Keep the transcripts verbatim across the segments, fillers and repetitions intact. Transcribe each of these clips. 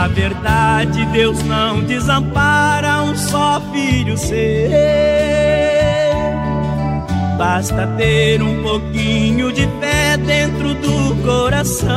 Na verdade, Deus não desampara um só filho seu. Basta ter um pouquinho de fé dentro do coração.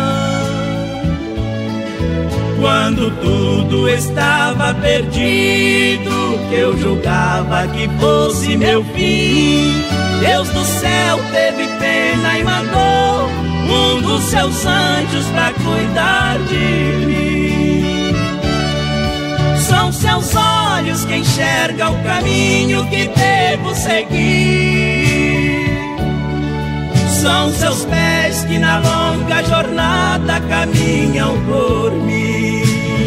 Quando tudo estava perdido, que eu julgava que fosse meu fim, Deus do céu teve pena e mandou um dos seus anjos pra cuidar de mim. São seus olhos que enxergam o caminho que devo seguir. São seus pés que na longa jornada caminham por mim.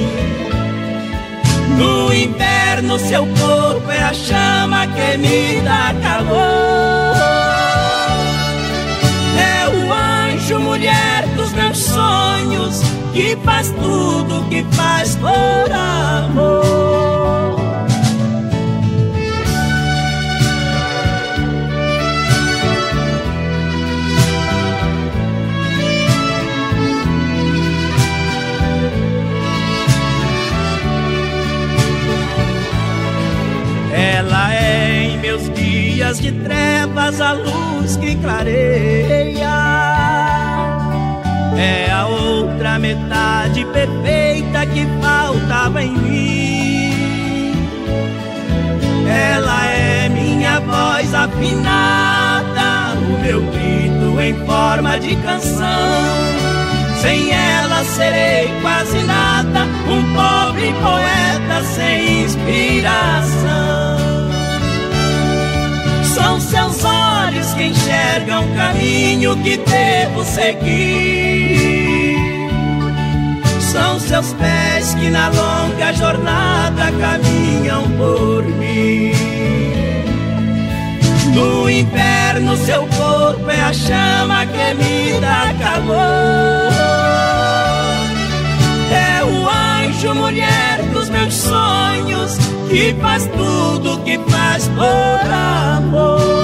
No inverno seu corpo é a chama que me dá calor. É o anjo, mulher dos meus sonhos, que faz tudo que faz por amor. Ela é em meus dias de trevas a luz que clareia. É a outra metade perfeita que faltava em mim. Ela é minha voz afinada, o meu grito em forma de canção. Sem ela serei quase nada, um pobre poeta sem inspiração. São seus olhos que enxergam o caminho que devo seguir. São seus pés que na longa jornada caminham por mim. No inverno seu corpo é a chama que me dá calor. É o anjo, mulher dos meus sonhos, que faz tudo que faz por amor.